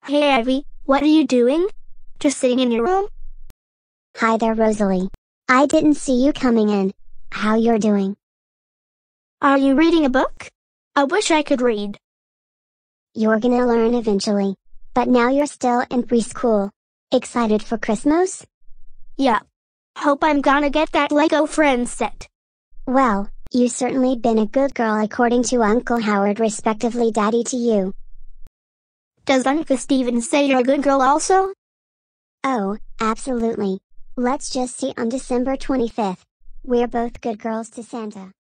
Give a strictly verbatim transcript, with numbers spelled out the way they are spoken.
Hey Ivy, what are you doing? Just sitting in your room? Hi there, Rosalie. I didn't see you coming in. How you're doing? Are you reading a book? I wish I could read. You're gonna learn eventually. But now you're still in preschool. Excited for Christmas? Yeah. Hope I'm gonna get that Lego Friends set. Well, you certainly been a good girl according to Uncle Howard, respectively Daddy to you. Does Uncle Steven say you're a good girl also? Oh, absolutely. Let's just see on December twenty-fifth. We're both good girls to Santa.